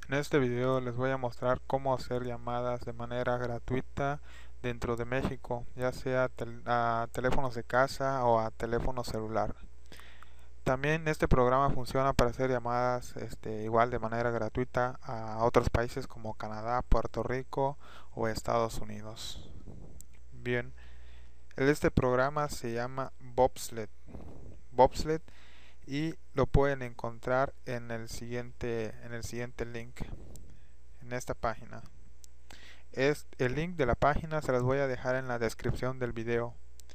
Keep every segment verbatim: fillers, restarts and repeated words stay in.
En este video les voy a mostrar cómo hacer llamadas de manera gratuita dentro de México, ya sea tel- a teléfonos de casa o a teléfono celular. También este programa funciona para hacer llamadas este, igual de manera gratuita a otros países como Canadá, Puerto Rico o Estados Unidos. Bien, este programa se llama Bobsled. Bobsled y lo pueden encontrar en el siguiente en el siguiente link en esta página. Es el link de la página, se las voy a dejar en la descripción del video.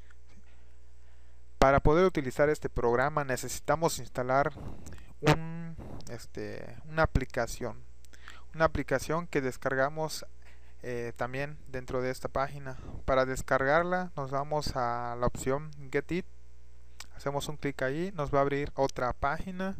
Para poder utilizar este programa necesitamos instalar un, este, una aplicación, una aplicación que descargamos eh, también dentro de esta página. Para descargarla nos vamos a la opción Get It, hacemos un clic ahí, nos va a abrir otra página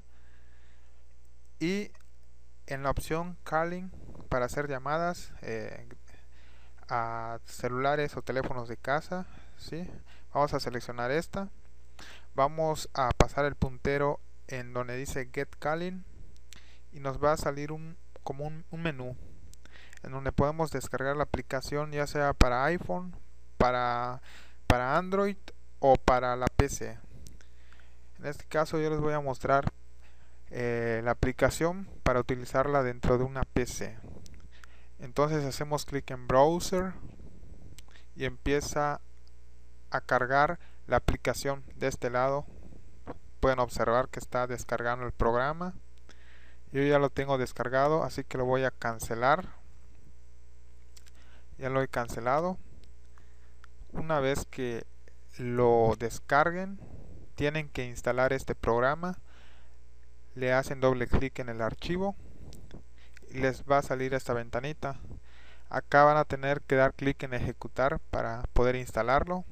y en la opción Calling para hacer llamadas eh, a celulares o teléfonos de casa, ¿sí? Vamos a seleccionar esta, vamos a pasar el puntero en donde dice Get Calling y nos va a salir un, como un, un menú en donde podemos descargar la aplicación, ya sea para iPhone, para, para Android o para la P C. En este caso yo les voy a mostrar eh, la aplicación para utilizarla dentro de una P C. Entonces hacemos clic en Browser y empieza a cargar la aplicación de este lado. Pueden observar que está descargando el programa. Yo ya lo tengo descargado, así que lo voy a cancelar. Ya lo he cancelado. Una vez que lo descarguen, tienen que instalar este programa. Le hacen doble clic en el archivo y les va a salir esta ventanita. Acá van a tener que dar clic en ejecutar para poder instalarlo.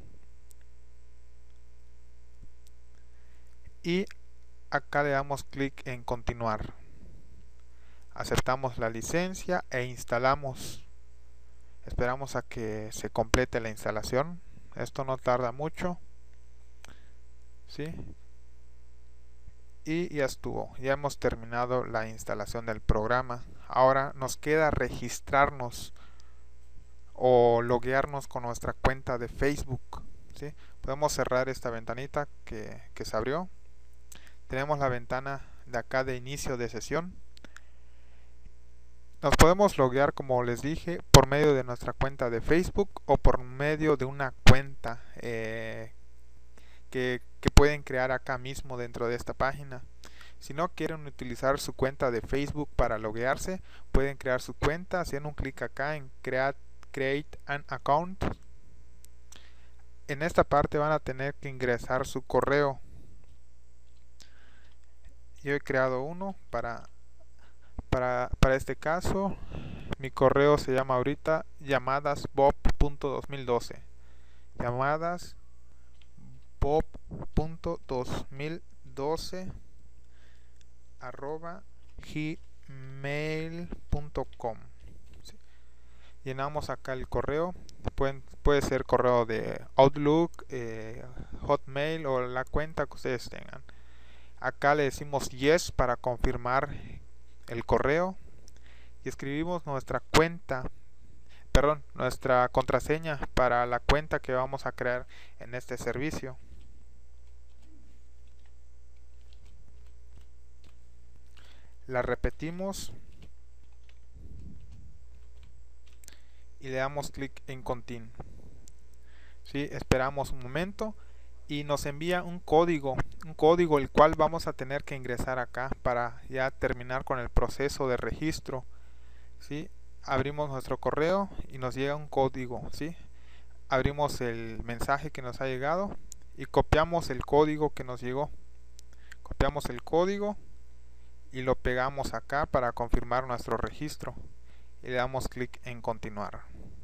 Y acá le damos clic en continuar. Aceptamos la licencia e instalamos. Esperamos a que se complete la instalación. Esto no tarda mucho, ¿sí? Y ya estuvo. Ya hemos terminado la instalación del programa. Ahora nos queda registrarnos o loguearnos con nuestra cuenta de Facebook, ¿sí? Podemos cerrar esta ventanita que, que se abrió. Tenemos la ventana de acá de inicio de sesión. Nos podemos loguear, como les dije, por medio de nuestra cuenta de Facebook o por medio de una cuenta eh, que, que pueden crear acá mismo dentro de esta página. Si no quieren utilizar su cuenta de Facebook para loguearse, pueden crear su cuenta haciendo un clic acá en Create, create an Account. En esta parte van a tener que ingresar su correo. Yo he creado uno para Para, para este caso, mi correo se llama ahorita llamadasbob punto dos mil doce. Llamadasbob punto dos mil doce arroba gmail punto com. Sí. Llenamos acá el correo. Pueden, puede ser correo de Outlook, eh, Hotmail o la cuenta que ustedes tengan. Acá le decimos yes para confirmar el correo y escribimos nuestra cuenta, perdón, nuestra contraseña para la cuenta que vamos a crear en este servicio. La repetimos y le damos clic en Continue. ¿Sí? Esperamos un momento y nos envía un código, un código el cual vamos a tener que ingresar acá para ya terminar con el proceso de registro. ¿Sí? Abrimos nuestro correo y nos llega un código, ¿sí? Abrimos el mensaje que nos ha llegado y copiamos el código que nos llegó. Copiamos el código y lo pegamos acá para confirmar nuestro registro y le damos clic en continuar.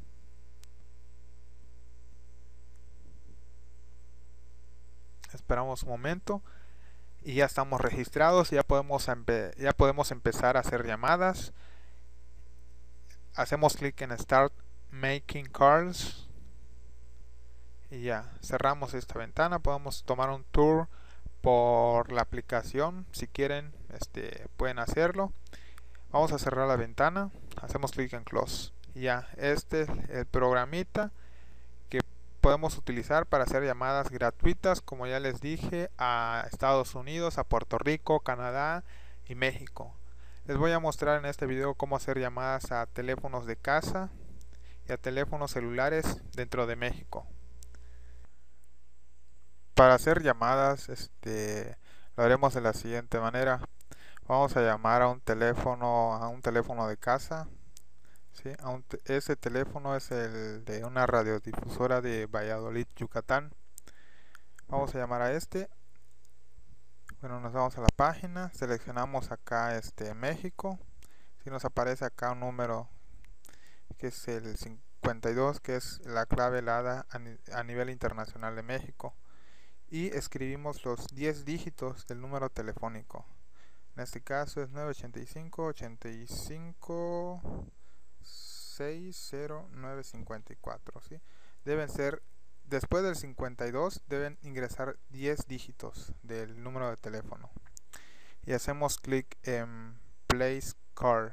Esperamos un momento y ya estamos registrados, ya podemos, ya podemos empezar a hacer llamadas. Hacemos clic en Start Making Calls y ya cerramos esta ventana. Podemos tomar un tour por la aplicación si quieren, este, pueden hacerlo. Vamos a cerrar la ventana, hacemos clic en close. Y ya, este es el programita que podemos utilizar para hacer llamadas gratuitas, como ya les dije, a Estados Unidos, a Puerto Rico, Canadá y México. Les voy a mostrar en este video cómo hacer llamadas a teléfonos de casa y a teléfonos celulares dentro de México. Para hacer llamadas, este, lo haremos de la siguiente manera. Vamos a llamar a un teléfono, a un teléfono de casa. ¿Sí? A un te ese teléfono es el de una radiodifusora de Valladolid, Yucatán. Vamos a llamar a este. Bueno, nos vamos a la página, seleccionamos acá este México. Si nos aparece acá un número que es el cincuenta y dos, que es la clave helada a, ni a nivel internacional de México. Y escribimos los diez dígitos del número telefónico. En este caso es nueve ocho cinco, ochenta y cinco, seis cero nueve cincuenta y cuatro, ¿sí? Deben ser, después del cincuenta y dos, deben ingresar diez dígitos del número de teléfono. Y hacemos clic en Place Call.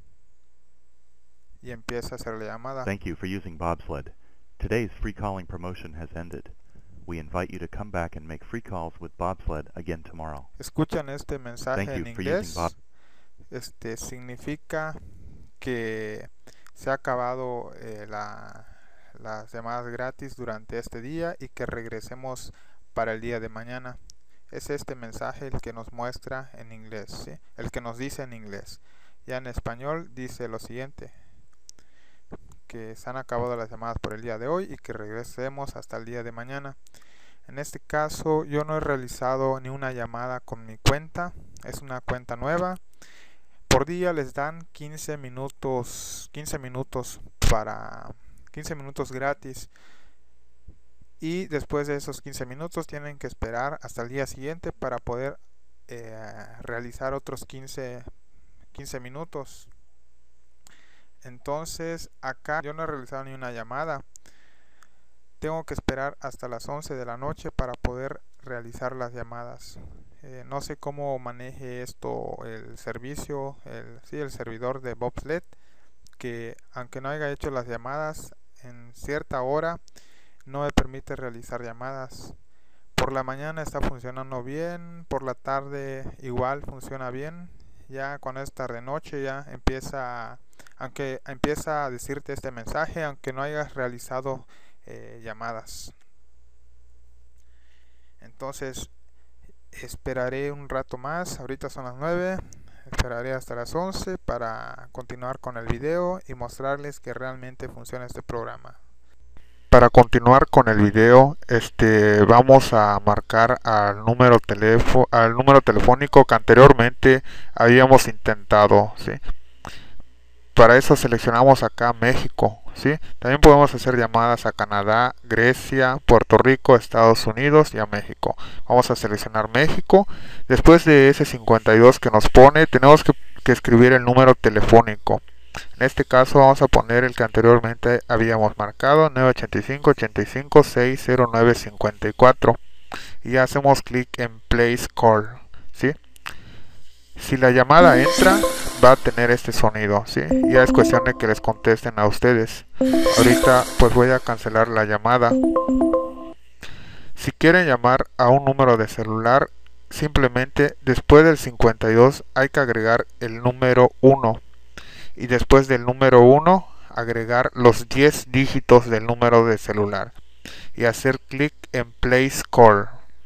Y empieza a hacer la llamada. Thank you for using Bobsled. Today's free calling promotion has ended. We invite you to come back and make free calls with Bobsled again tomorrow. Escuchan este mensaje Thank en you for inglés. using Bob. Este significa que se ha acabado eh, la, las llamadas gratis durante este día y que regresemos para el día de mañana. Es este mensaje el que nos muestra en inglés, ¿sí? El que nos dice en inglés. Ya en español dice lo siguiente: que se han acabado las llamadas por el día de hoy y que regresemos hasta el día de mañana. En este caso yo no he realizado ni una llamada con mi cuenta, es una cuenta nueva. Por día les dan quince minutos, quince minutos para quince minutos gratis. Y después de esos quince minutos tienen que esperar hasta el día siguiente para poder eh, realizar otros quince, quince minutos. Entonces acá yo no he realizado ni una llamada. Tengo que esperar hasta las once de la noche para poder realizar las llamadas. Eh, no sé cómo maneje esto el servicio, el, sí, el servidor de Bobsled, que aunque no haya hecho las llamadas en cierta hora, no me permite realizar llamadas. Por la mañana está funcionando bien, por la tarde igual funciona bien. Ya cuando es tarde noche ya empieza, aunque empieza a decirte este mensaje, aunque no hayas realizado eh, llamadas. Entonces esperaré un rato más. Ahorita son las nueve, esperaré hasta las once para continuar con el video y mostrarles que realmente funciona este programa. Para continuar con el video, este, vamos a marcar al número, teléfono, al número telefónico que anteriormente habíamos intentado, ¿sí? Para eso seleccionamos acá México, ¿sí? También podemos hacer llamadas a Canadá, Grecia, Puerto Rico, Estados Unidos y a México. Vamos a seleccionar México. Después de ese cincuenta y dos que nos pone, tenemos que, que escribir el número telefónico. En este caso vamos a poner el que anteriormente habíamos marcado, nueve ocho cinco, ochenta y cinco, seis cero nueve cincuenta y cuatro, y hacemos clic en Place Call, ¿sí? Si la llamada entra, va a tener este sonido, ¿sí? Ya es cuestión de que les contesten a ustedes. Ahorita pues voy a cancelar la llamada. Si quieren llamar a un número de celular, simplemente después del cincuenta y dos hay que agregar el número uno. Y después del número uno agregar los diez dígitos del número de celular y hacer clic en Place Call.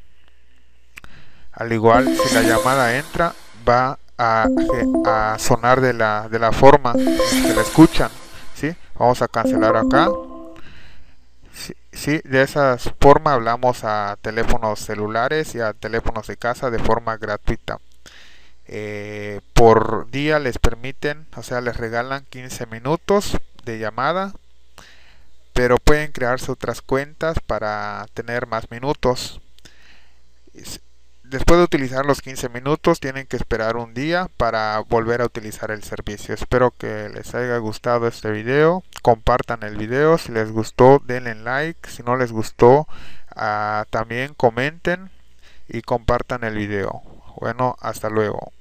Al igual, si la llamada entra, va a, a sonar de la, de la forma que la escuchan, ¿sí? Vamos a cancelar acá. Sí, sí, de esa forma hablamos a teléfonos celulares y a teléfonos de casa de forma gratuita. Eh, por día les permiten, o sea, les regalan quince minutos de llamada, pero pueden crearse otras cuentas para tener más minutos. Después de utilizar los quince minutos, tienen que esperar un día para volver a utilizar el servicio. Espero que les haya gustado este video. Compartan el video. Si les gustó, denle like. Si no les gustó, uh, también comenten y compartan el video. Bueno, hasta luego.